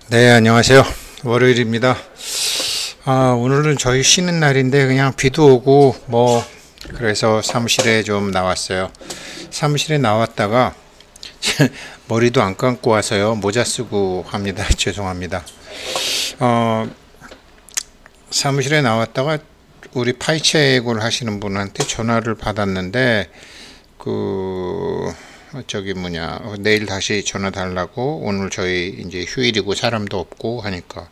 네, 안녕하세요. 월요일입니다. 오늘은 저희 쉬는 날인데 그냥 비도 오고 그래서 사무실에 좀 나왔어요. 사무실에 나왔다가 머리도 안 감고 와서요. 모자 쓰고 합니다. 죄송합니다. 사무실에 나왔다가 우리 파이책을 하시는 분한테 전화를 받았는데 내일 다시 전화 달라고. 오늘 저희 이제 휴일이고 사람도 없고 하니까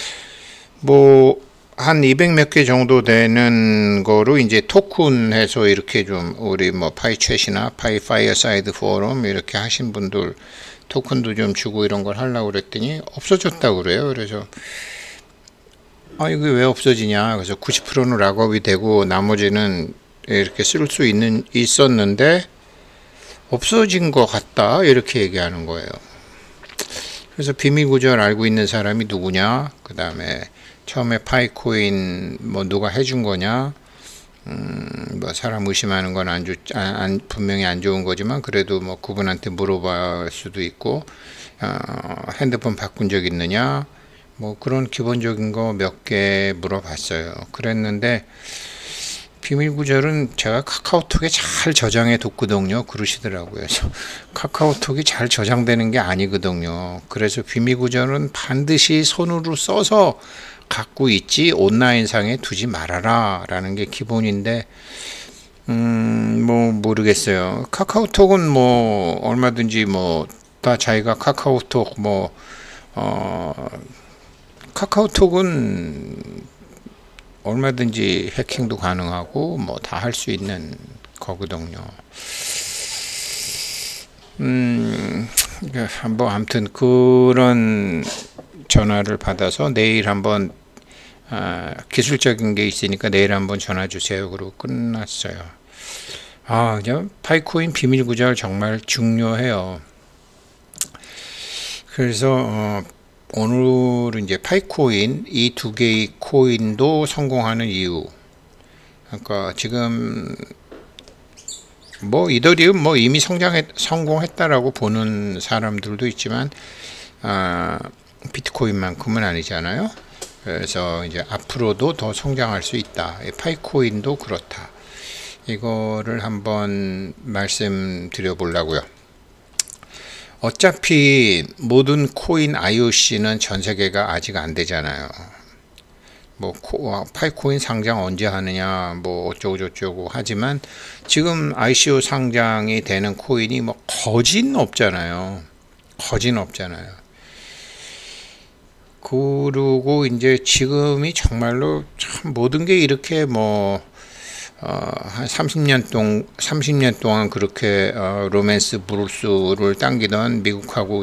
한 200 몇 개 정도 되는 거로 이제 토큰 해서 이렇게 좀 우리 파이챗이나 파이어사이드 포럼 이렇게 하신 분들 토큰도 좀 주고 이런 걸 하려고 그랬더니 없어졌다고 그래요. 그래서 이게 왜 없어지냐. 그래서 90%는 락업이 되고 나머지는 이렇게 쓸 수 있었는데 없어진 것 같다 이렇게 얘기하는 거예요. 그래서 비밀 구조를 알고 있는 사람이 누구냐, 그 다음에 처음에 파이코인 누가 해준 거냐, 사람 의심하는 건 분명히 안 좋은 거지만 그래도 그분한테 물어볼 수도 있고, 핸드폰 바꾼 적 있느냐, 그런 기본적인 거 몇 개 물어봤어요. 그랬는데 비밀 구절은 제가 카카오톡에 잘 저장해 뒀거든요. 그러시더라고요. 그래서 카카오톡이 잘 저장되는 게 아니거든요. 그래서 비밀 구절은 반드시 손으로 써서 갖고 있지 온라인상에 두지 말아라 라는 게 기본인데 모르겠어요. 카카오톡은 얼마든지 다 자기가 카카오톡은 얼마든지 해킹도 가능하고 다 할 수 있는 거거든요. 아무튼 그런 전화를 받아서 내일 한번 기술적인 게 있으니까 내일 한번 전화 주세요. 그러고 끝났어요. 파이코인 비밀 구절 정말 중요해요. 그래서 오늘은 이제 파이코인 이 두 개의 코인도 성공하는 이유. 그러니까 지금 이더리움 이미 성공했다라고 보는 사람들도 있지만 비트코인만큼은 아니잖아요. 그래서 이제 앞으로도 더 성장할 수 있다. 파이코인도 그렇다. 이거를 한번 말씀드려 보려고요. 어차피 모든 코인 IOC는 전 세계가 아직 안 되잖아요. 파이코인 상장 언제 하느냐, 어쩌고저쩌고 하지만 지금 ICO 상장이 되는 코인이 거진 없잖아요. 그리고 이제 지금이 정말로 참 모든 게 이렇게 한 30년 동안 그렇게 로맨스 브루스를 당기던 미국하고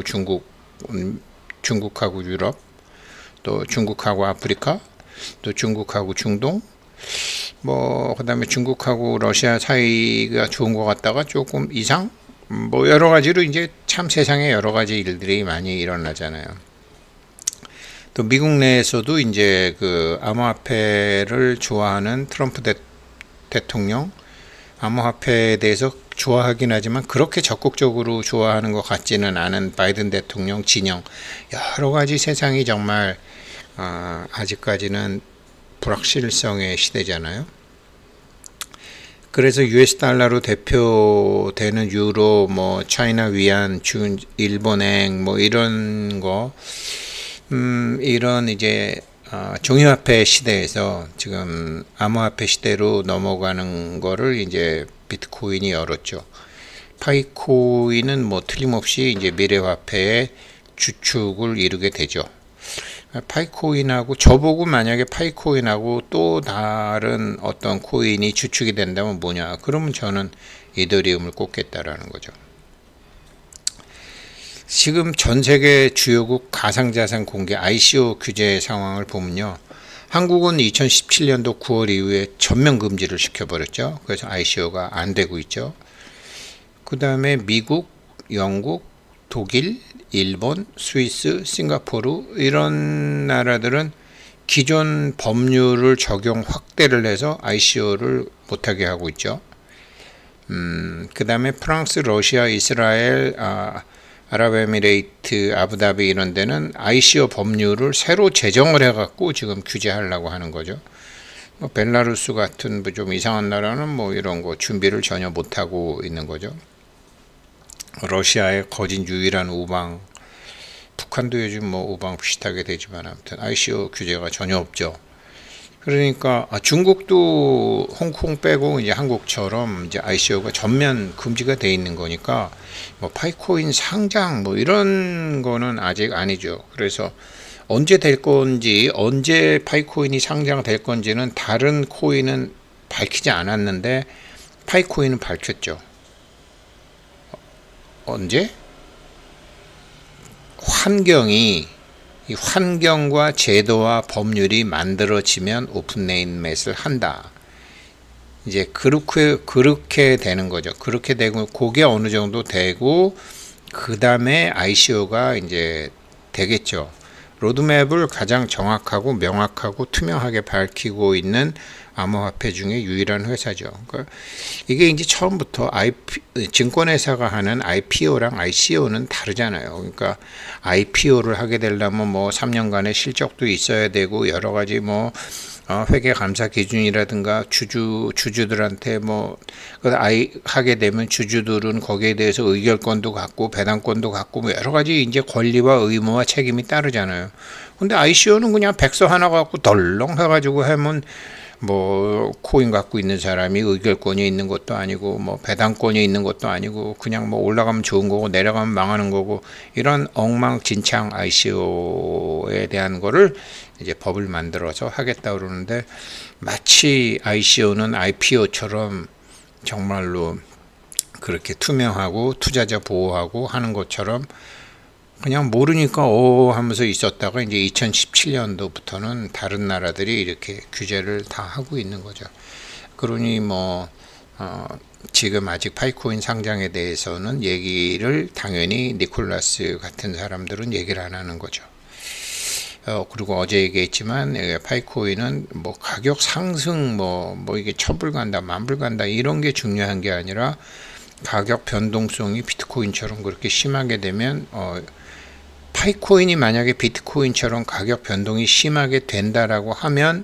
중국하고 유럽, 또 중국하고 아프리카, 또 중국하고 중동, 그 다음에 중국하고 러시아 사이가 좋은 것 같다가 조금 이상, 여러 가지로 이제 참 세상에 여러 가지 일들이 많이 일어나잖아요. 또 미국 내에서도 이제 그 암호화폐를 좋아하는 트럼프 대통령, 암호화폐에 대해서 좋아하긴 하지만 그렇게 적극적으로 좋아하는 것 같지는 않은 바이든 대통령 진영, 여러 가지 세상이 정말 아직까지는 불확실성의 시대잖아요. 그래서 US 달러로 대표되는 유로, 차이나 위안, 일본행, 이런 거, 이런 이제 종이화폐 시대에서 지금 암호화폐 시대로 넘어가는 거를 이제 비트코인이 열었죠. 파이코인은 틀림없이 이제 미래화폐의 주축을 이루게 되죠. 파이코인하고 저보고 만약에 파이코인하고 또 다른 어떤 코인이 주축이 된다면 뭐냐? 그러면 저는 이더리움을 꼽겠다라는 거죠. 지금 전 세계 주요국 가상자산 공개 ICO 규제 상황을 보면요. 한국은 2017년도 9월 이후에 전면 금지를 시켜버렸죠. 그래서 ICO가 안 되고 있죠. 그 다음에 미국, 영국, 독일, 일본, 스위스, 싱가포르 이런 나라들은 기존 법률을 적용 확대를 해서 ICO를 못하게 하고 있죠. 그 다음에 프랑스, 러시아, 이스라엘, 아랍에미레이트, 아부다비 이런 데는 ICO 법률을 새로 제정을 해갖고 지금 규제하려고 하는 거죠. 뭐 벨라루스 같은 좀 이상한 나라는 뭐 이런 거 준비를 전혀 못하고 있는 거죠. 러시아의 거진 유일한 우방, 북한도 요즘 뭐 우방 비슷하게 되지만 아무튼 ICO 규제가 전혀 없죠. 그러니까 중국도 홍콩 빼고 이제 한국처럼 이제 ICO가 전면 금지가 돼 있는 거니까 뭐 파이코인 상장 뭐 이런 거는 아직 아니죠. 그래서 언제 될 건지, 언제 파이코인이 상장될 건지는 다른 코인은 밝히지 않았는데 파이코인은 밝혔죠. 언제? 이 환경과 제도와 법률이 만들어지면 오픈레인맷을 한다. 이제 그렇게 되는 거죠. 그렇게 되고 그게 어느 정도 되고 그 다음에 ICO가 이제 되겠죠. 로드맵을 가장 정확하고 명확하고 투명하게 밝히고 있는 암호화폐 중에 유일한 회사죠. 그러니까 이게 이제 처음부터 증권회사가 하는 IPO랑 ICO는 다르잖아요. 그러니까 IPO를 하게 되려면 뭐 3년간의 실적도 있어야 되고 여러 가지 뭐 회계 감사 기준이라든가 주주들한테 뭐 하게 되면 주주들은 거기에 대해서 의결권도 갖고 배당권도 갖고 뭐 여러 가지 이제 권리와 의무와 책임이 따르잖아요. 근데 ICO는 그냥 백서 하나 갖고 덜렁 해가지고 하면 뭐 코인 갖고 있는 사람이 의결권이 있는 것도 아니고 뭐 배당권이 있는 것도 아니고 그냥 뭐 올라가면 좋은 거고 내려가면 망하는 거고 이런 엉망진창 ICO에 대한 거를 이제 법을 만들어서 하겠다 그러는데 마치 ICO는 IPO처럼 정말로 그렇게 투명하고 투자자 보호하고 하는 것처럼 그냥 모르니까 하면서 있었다가 이제 2017년도부터는 다른 나라들이 이렇게 규제를 다 하고 있는 거죠. 그러니 뭐 지금 아직 파이코인 상장에 대해서는 얘기를 당연히 니콜라스 같은 사람들은 얘기를 안 하는 거죠. 그리고 어제 얘기했지만 파이코인은 뭐 가격 상승 뭐 이게 천불 간다 만불 간다 이런 게 중요한 게 아니라 가격 변동성이 비트코인처럼 그렇게 심하게 되면 파이코인이 만약에 비트코인처럼 가격 변동이 심하게 된다라고 하면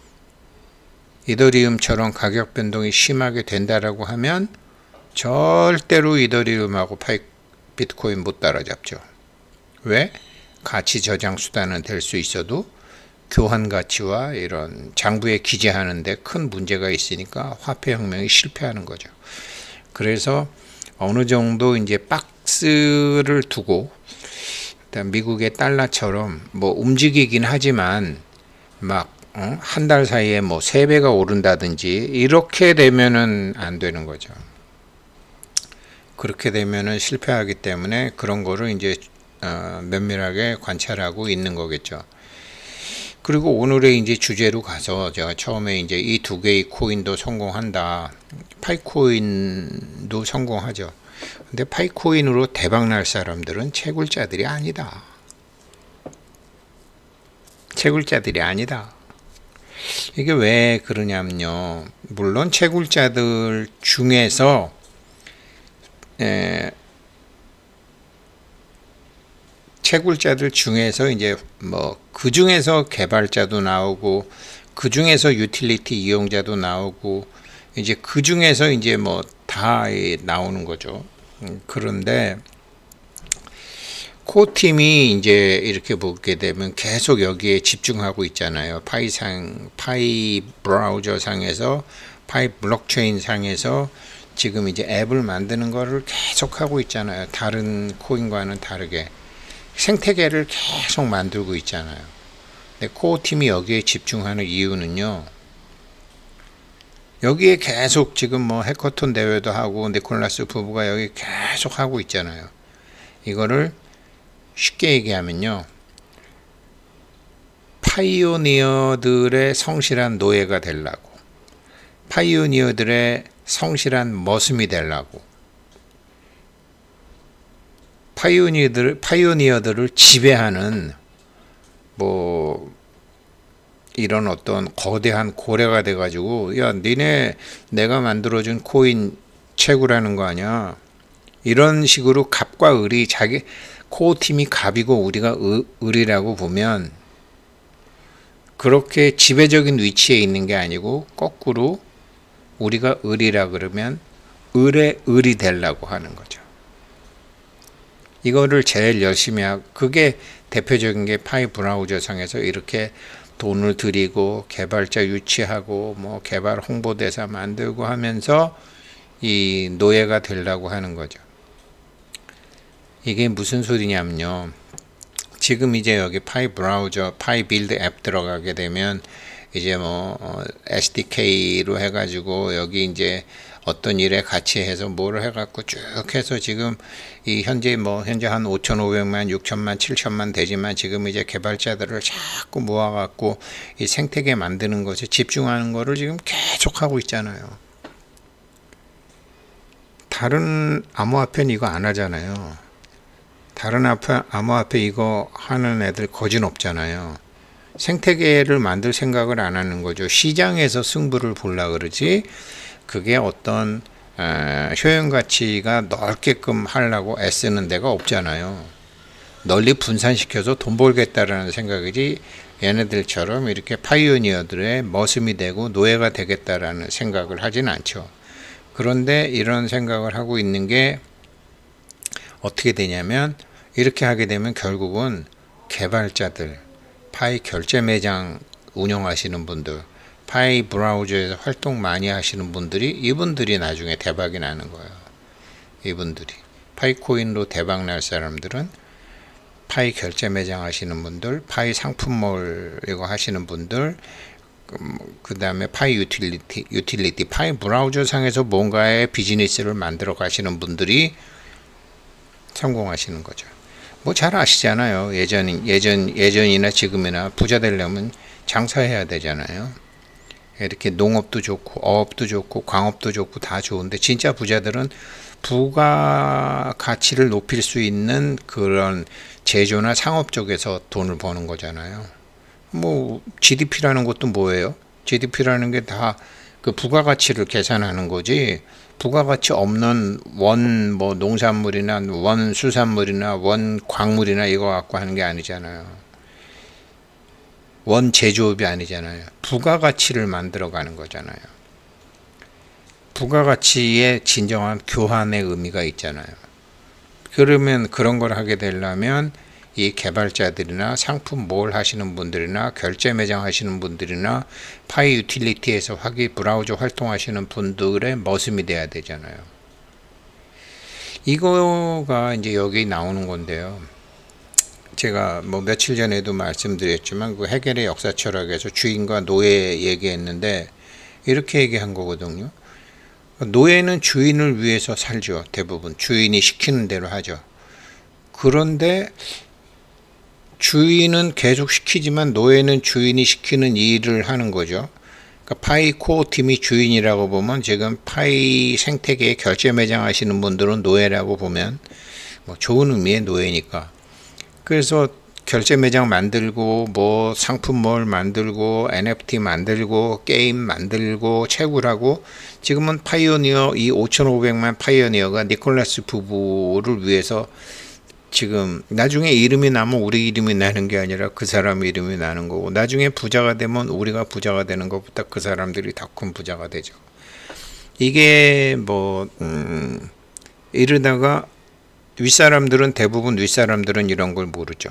이더리움처럼 가격 변동이 심하게 된다라고 하면 절대로 이더리움하고 비트코인 못 따라잡죠. 왜? 가치 저장 수단은 될 수 있어도 교환 가치와 이런 장부에 기재하는 데 큰 문제가 있으니까 화폐 혁명이 실패하는 거죠. 그래서 어느 정도 이제 박스를 두고 미국의 달러처럼 뭐 움직이긴 하지만 막 한 달 사이에 뭐 3배가 오른다든지 이렇게 되면은 안 되는 거죠. 그렇게 되면은 실패하기 때문에 그런 거를 이제 면밀하게 관찰하고 있는 거겠죠. 그리고 오늘의 이제 주제로 가서 제가 처음에 이제 이 두 개의 코인도 성공한다. 파이코인도 성공하죠. 근데 파이코인으로 대박날 사람들은 채굴자들이 아니다. 채굴자들이 아니다. 이게 왜 그러냐면요. 물론 채굴자들 중에서 이제 뭐 그 중에서 개발자도 나오고 그 중에서 유틸리티 이용자도 나오고 이제 그 중에서 이제 뭐 다 나오는 거죠. 그런데 코팀이 이제 이렇게 보게 되면 계속 여기에 집중하고 있잖아요. 파이 브라우저 상에서 파이 블록체인 상에서 지금 이제 앱을 만드는 거를 계속 하고 있잖아요. 다른 코인과는 다르게 생태계를 계속 만들고 있잖아요. 근데 코어팀이 여기에 집중하는 이유는요. 여기에 계속 지금 뭐 해커톤 대회도 하고 니콜라스 부부가 여기 계속 하고 있잖아요. 이거를 쉽게 얘기하면요. 파이오니어들의 성실한 노예가 되려고, 파이오니어들의 성실한 머슴이 되려고, 파이오니어들을 지배하는 뭐 이런 어떤 거대한 고래가 돼가지고 야 니네 내가 만들어준 코인 채굴하는 거 아니야. 이런 식으로 갑과 을이 자기 코어 팀이 갑이고 우리가 을이라고 보면 그렇게 지배적인 위치에 있는 게 아니고 거꾸로 우리가 을이라 그러면 을의 을이 되려고 하는 거죠. 이거를 제일 열심히 하고 그게 대표적인 게 파이 브라우저 상에서 이렇게 돈을 들이고 개발자 유치하고 뭐 개발 홍보대사 만들고 하면서 이 노예가 되려고 하는 거죠. 이게 무슨 소리냐면요. 지금 이제 여기 파이 브라우저, 파이 빌드 앱 들어가게 되면 이제 뭐 SDK로 해가지고 여기 이제 어떤 일에 같이 해서 뭐를 해갖고 쭉 해서 지금 이 현재 한 5,500만, 6천만, 7천만 되지만 지금 이제 개발자들을 자꾸 모아갖고 이 생태계 만드는 것에 집중하는 거를 지금 계속 하고 있잖아요. 다른 암호화폐는 이거 안 하잖아요. 다른 암호화폐 이거 하는 애들 거진 없잖아요. 생태계를 만들 생각을 안 하는 거죠. 시장에서 승부를 보려 그러지 그게 어떤 효용 가치가 넓게끔 하려고 애쓰는 데가 없잖아요. 널리 분산시켜서 돈 벌겠다라는 생각이지 얘네들처럼 이렇게 파이오니어들의 머슴이 되고 노예가 되겠다라는 생각을 하진 않죠. 그런데 이런 생각을 하고 있는 게 어떻게 되냐면 이렇게 하게 되면 결국은 개발자들, 파이 결제 매장 운영하시는 분들, 파이 브라우저에서 활동 많이 하시는 분들이 이분들이 나중에 대박이 나는 거예요. 이분들이 파이코인으로 대박 날 사람들은 파이 결제 매장 하시는 분들, 파이 상품몰 이거 하시는 분들, 그 다음에 파이 유틸리티, 파이 브라우저 상에서 뭔가의 비즈니스를 만들어 가시는 분들이 성공하시는 거죠. 뭐 잘 아시잖아요. 예전이나 지금이나 부자 되려면 장사해야 되잖아요. 이렇게 농업도 좋고 어업도 좋고 광업도 좋고 다 좋은데 진짜 부자들은 부가 가치를 높일 수 있는 그런 제조나 상업 쪽에서 돈을 버는 거잖아요. 뭐 GDP라는 것도 뭐예요? GDP라는 게 다 그 부가가치를 계산하는 거지. 부가가치 없는 원 농산물이나 원 수산물이나 원 광물이나 이거 갖고 하는 게 아니잖아요. 원 제조업이 아니잖아요. 부가가치를 만들어가는 거잖아요. 부가가치의 진정한 교환의 의미가 있잖아요. 그러면 그런 걸 하게 되려면 이 개발자들이나 상품 몰 하시는 분들이나 결제 매장 하시는 분들이나 파이 유틸리티에서 브라우저 활동하시는 분들의 머슴이 돼야 되잖아요. 이거가 이제 여기 나오는 건데요. 제가 뭐 며칠 전에도 말씀드렸지만 그 헤겔의 역사 철학에서 주인과 노예 얘기했는데 이렇게 얘기한 거거든요. 노예는 주인을 위해서 살죠. 대부분 주인이 시키는 대로 하죠. 그런데 주인은 계속 시키지만 노예는 주인이 시키는 일을 하는 거죠. 그러니까 파이 코어 팀이 주인이라고 보면 지금 파이 생태계에 결제 매장 하시는 분들은 노예라고 보면 뭐 좋은 의미의 노예니까. 그래서 결제 매장 만들고 뭐 상품몰 만들고 NFT 만들고 게임 만들고 채굴하고 지금은 파이오니어 이 5,500만 파이오니어가 니콜라스 부부를 위해서 지금 나중에 이름이 나면 우리 이름이 나는 게 아니라 그 사람 이름이 나는 거고 나중에 부자가 되면 우리가 부자가 되는 것보다 그 사람들이 더 큰 부자가 되죠. 이게 뭐 이러다가 대부분 윗사람들은 이런 걸 모르죠.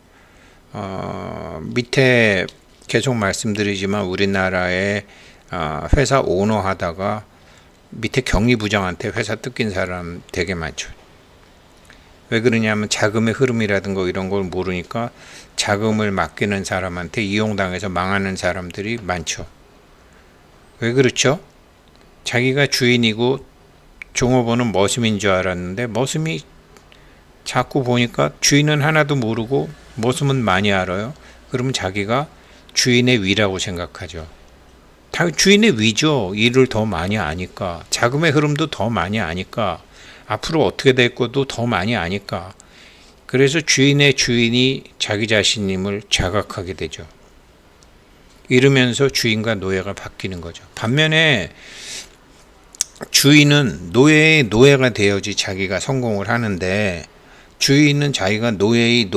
밑에 계속 말씀드리지만 우리나라에 회사 오너 하다가 밑에 경리부장한테 회사 뜯긴 사람 되게 많죠. 왜 그러냐면 자금의 흐름이라든가 이런 걸 모르니까 자금을 맡기는 사람한테 이용당해서 망하는 사람들이 많죠. 왜 그렇죠? 자기가 주인이고 종업원은 머슴인 줄 알았는데 머슴이 자꾸 보니까 주인은 하나도 모르고 머슴은 많이 알아요. 그러면 자기가 주인의 위라고 생각하죠. 주인의 위죠. 일을 더 많이 아니까. 자금의 흐름도 더 많이 아니까. 앞으로 어떻게 될 것도 더 많이 아니까. 그래서 주인의 주인이 자기 자신임을 자각하게 되죠. 이러면서 주인과 노예가 바뀌는 거죠. 반면에 주인은 노예의 노예가 되어야지 자기가 성공을 하는데, 주인은 자기가 노예의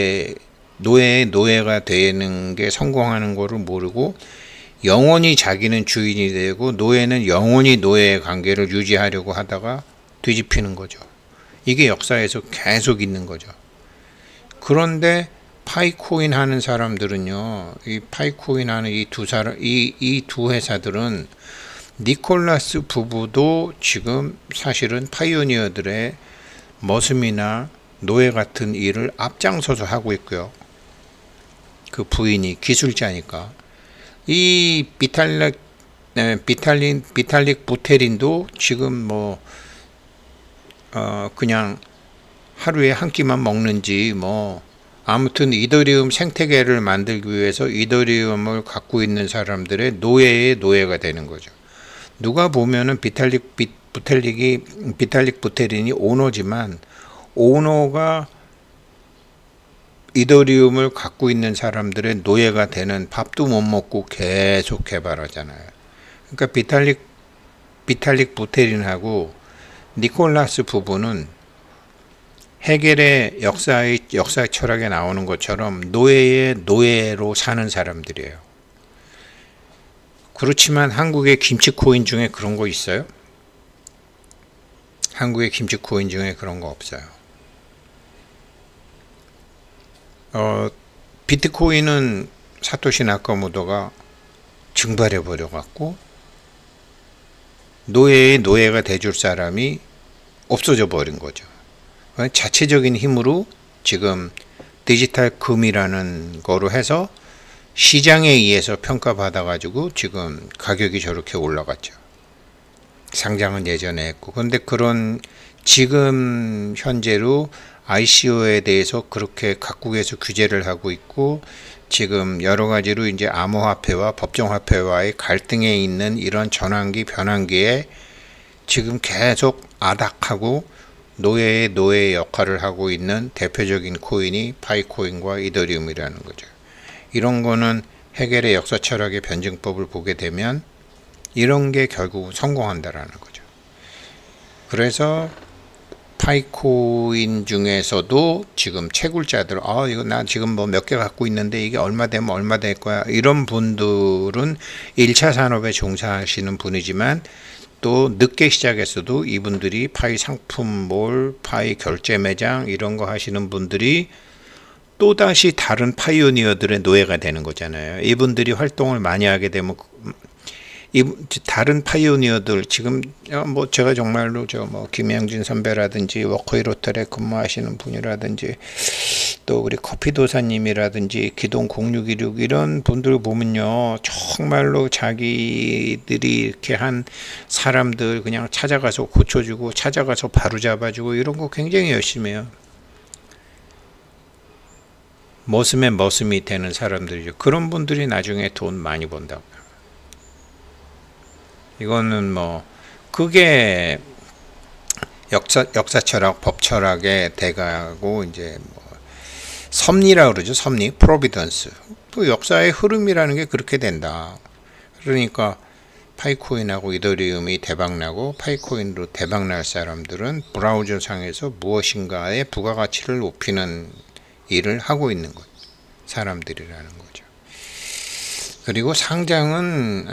노예가 되는 게 성공하는 거를 모르고 영원히 자기는 주인이 되고 노예는 영원히 노예의 관계를 유지하려고 하다가 뒤집히는 거죠. 이게 역사에서 계속 있는 거죠. 그런데 파이코인 하는 사람들은요, 이 파이코인 하는 이 두 회사들은 니콜라스 부부도 지금 사실은 파이오니어들의 머슴이나 노예 같은 일을 앞장서서 하고 있고요. 그 부인이 기술자니까. 이 비탈릭 부테린도 지금 그냥 하루에 한 끼만 먹는지 아무튼 이더리움 생태계를 만들기 위해서 이더리움을 갖고 있는 사람들의 노예의 노예가 되는 거죠. 누가 보면은 비탈릭 부테린이 오너지만, 오너가 이더리움을 갖고 있는 사람들의 노예가 되는, 밥도 못 먹고 계속 개발하잖아요. 그러니까 비탈릭 부테린하고 니콜라스 부부는 헤겔의 역사 철학에 나오는 것처럼 노예의 노예로 사는 사람들이에요. 그렇지만 한국의 김치코인 중에 그런 거 있어요? 한국의 김치코인 중에 그런 거 없어요. 비트코인은 사토시 나카모토가 증발해 버려 갖고 노예의 노예가 돼줄 사람이 없어져 버린 거죠. 자체적인 힘으로 지금 디지털 금이라는 거로 해서 시장에 의해서 평가받아 가지고 지금 가격이 저렇게 올라갔죠. 상장은 예전에 했고. 그런데 그런 지금 현재로 ICO에 대해서 그렇게 각국에서 규제를 하고 있고, 지금 여러 가지로 이제 암호화폐와 법정화폐와의 갈등에 있는 이런 전환기 변환기에 지금 계속 아닥하고 노예의 노예 역할을 하고 있는 대표적인 코인이 파이코인과 이더리움이라는 거죠. 이런 거는 헤겔의 역사 철학의 변증법을 보게 되면 이런 게 결국 성공한다라는 거죠. 그래서 파이코인 중에서도 지금 채굴자들, 이거 나 지금 몇 개 갖고 있는데 이게 얼마 되면 얼마 될 거야, 이런 분들은 1차 산업에 종사하시는 분이지만, 또 늦게 시작했어도 이분들이 파이 상품몰, 파이 결제 매장 이런 거 하시는 분들이 또다시 다른 파이오니어들의 노예가 되는 거잖아요. 이분들이 활동을 많이 하게 되면 다른 파이오니어들, 지금 제가 정말로 김양진 선배라든지 워커힐 호텔에 근무하시는 분이라든지 또 우리 커피도사님이라든지 기동0616 이런 분들 보면요, 정말로 자기들이 이렇게 한 사람들 그냥 찾아가서 고쳐주고 찾아가서 바로잡아주고 이런 거 굉장히 열심히 해요. 머슴의 머슴이 되는 사람들이죠. 그런 분들이 나중에 돈 많이 번다고요. 이거는 그게 역사 철학, 법 철학의 대가고, 이제 섭리라고 그러죠. 섭리, 프로비던스. 또 역사의 흐름이라는 게 그렇게 된다. 그러니까 파이코인하고 이더리움이 대박나고 파이코인으로 대박날 사람들은 브라우저 상에서 무엇인가의 부가가치를 높이는 일을 하고 있는 사람들이라는 거죠. 그리고 상장은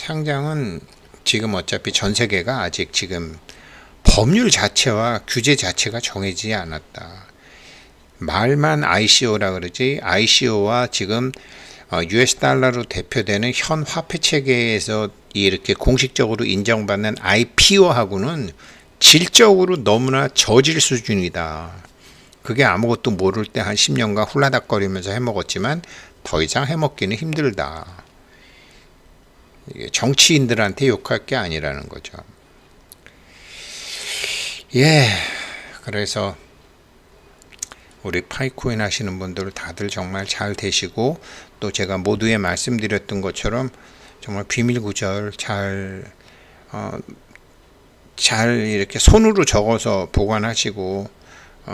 지금 어차피 전 세계가 아직 지금 법률 자체와 규제 자체가 정해지지 않았다. 말만 ICO라 그러지, ICO와 지금 US 달러로 대표되는 현 화폐 체계에서 이렇게 공식적으로 인정받는 IPO하고는 질적으로 너무나 저질 수준이다. 그게 아무것도 모를 때 한 10년간 훌라닥거리면서 해먹었지만 더 이상 해먹기는 힘들다. 이게 정치인들한테 욕할 게 아니라는 거죠. 그래서 우리 파이코인 하시는 분들 다들 정말 잘 되시고, 또 제가 모두에 말씀드렸던 것처럼 정말 비밀 구절 잘 이렇게 손으로 적어서 보관하시고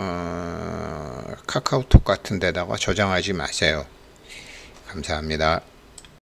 카카오톡 같은 데다가 저장하지 마세요. 감사합니다.